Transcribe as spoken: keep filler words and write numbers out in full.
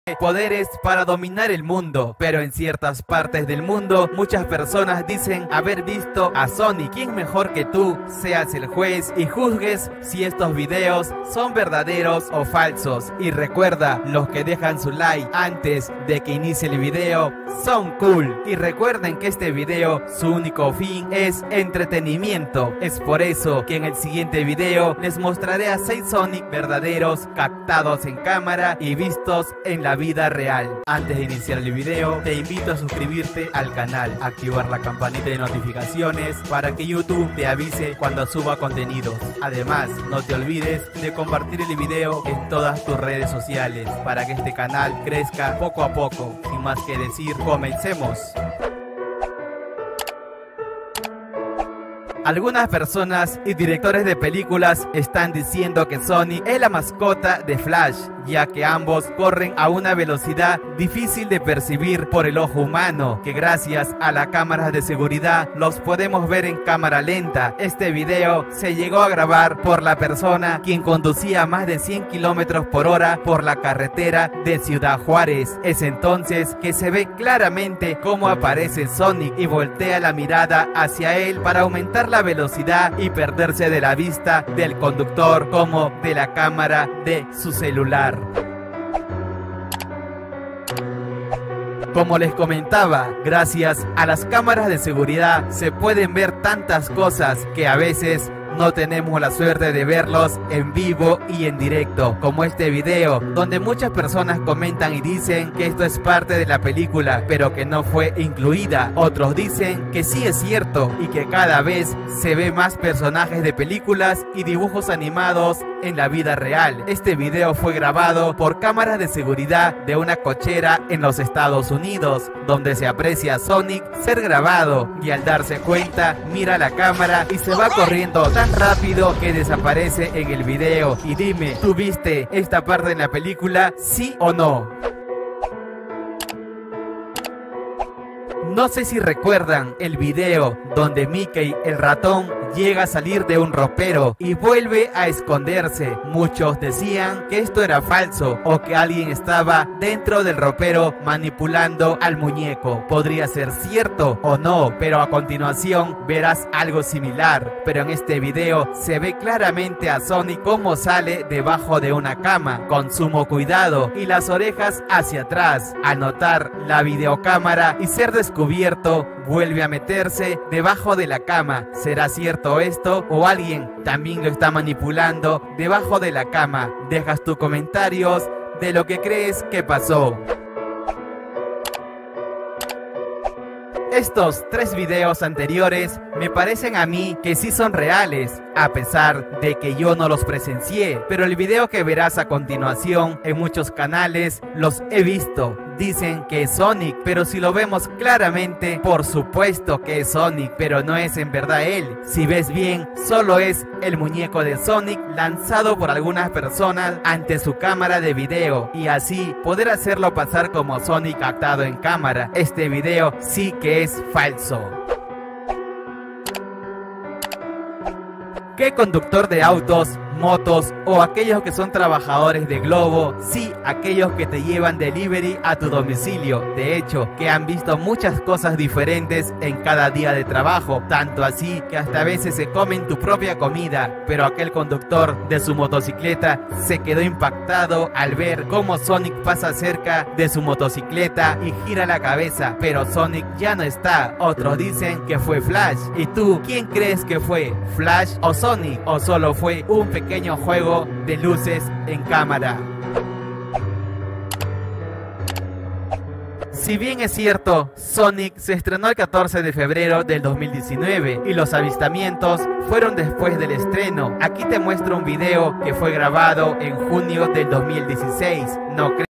poderes para dominar el mundo, pero en ciertas partes del mundo muchas personas dicen haber visto a Sonic. ¿Quién mejor que tú seas el juez y juzgues si estos videos son verdaderos o falsos? Y recuerda, los que dejan su like antes de que inicie el video son cool. Y recuerden que este video, su único fin es entretenimiento. Es por eso que en el siguiente video les mostraré a seis Sonic verdaderos captados en cámara y vistos en la vida real. Antes de iniciar el video, te invito a suscribirte al canal, activar la campanita de notificaciones para que YouTube te avise cuando suba contenidos. Además, no te olvides de compartir el video en todas tus redes sociales para que este canal crezca poco a poco. Sin más que decir, comencemos. Algunas personas y directores de películas están diciendo que Sonic es la mascota de Flash, ya que ambos corren a una velocidad difícil de percibir por el ojo humano, que gracias a las cámaras de seguridad los podemos ver en cámara lenta. Este video se llegó a grabar por la persona quien conducía a más de cien kilómetros por hora por la carretera de Ciudad Juárez. Es entonces que se ve claramente cómo aparece Sonic y voltea la mirada hacia él para aumentar la velocidad y perderse de la vista del conductor como de la cámara de su celular. Como les comentaba, gracias a las cámaras de seguridad se pueden ver tantas cosas que a veces no tenemos la suerte de verlos en vivo y en directo, como este video, donde muchas personas comentan y dicen que esto es parte de la película, pero que no fue incluida. Otros dicen que sí es cierto y que cada vez se ve más personajes de películas y dibujos animados en la vida real. Este video fue grabado por cámaras de seguridad de una cochera en los Estados Unidos, donde se aprecia a Sonic ser grabado y al darse cuenta mira la cámara y se va corriendo tan rápido que desaparece en el video. Y dime, ¿tú viste esta parte en la película, sí o no? No sé si recuerdan el video donde Mickey el ratón llega a salir de un ropero y vuelve a esconderse. Muchos decían que esto era falso o que alguien estaba dentro del ropero manipulando al muñeco. Podría ser cierto o no, pero a continuación verás algo similar. Pero en este video se ve claramente a Sonic cómo sale debajo de una cama con sumo cuidado y las orejas hacia atrás. Al notar la videocámara y ser descubierto, vuelve a meterse debajo de la cama. ¿Será cierto esto o alguien también lo está manipulando debajo de la cama? Dejas tus comentarios de lo que crees que pasó. Estos tres videos anteriores me parecen a mí que sí son reales, a pesar de que yo no los presencié, pero el video que verás a continuación en muchos canales los he visto. Dicen que es Sonic, pero si lo vemos claramente, por supuesto que es Sonic, pero no es en verdad él. Si ves bien, solo es el muñeco de Sonic lanzado por algunas personas ante su cámara de video y así poder hacerlo pasar como Sonic captado en cámara. Este video sí que es falso. ¿Qué conductor de autos, motos o aquellos que son trabajadores de Globo? Sí, aquellos que te llevan delivery a tu domicilio. De hecho, que han visto muchas cosas diferentes en cada día de trabajo, tanto así que hasta a veces se comen tu propia comida. Pero aquel conductor de su motocicleta se quedó impactado al ver cómo Sonic pasa cerca de su motocicleta y gira la cabeza, pero Sonic ya no está. Otros dicen que fue Flash. ¿Y tú, quién crees que fue? ¿Flash o Sonic? ¿O solo fue un pequeño juego de luces en cámara? Si bien es cierto, Sonic se estrenó el catorce de febrero del dos mil diecinueve y los avistamientos fueron después del estreno. Aquí te muestro un video que fue grabado en junio del dos mil dieciséis. No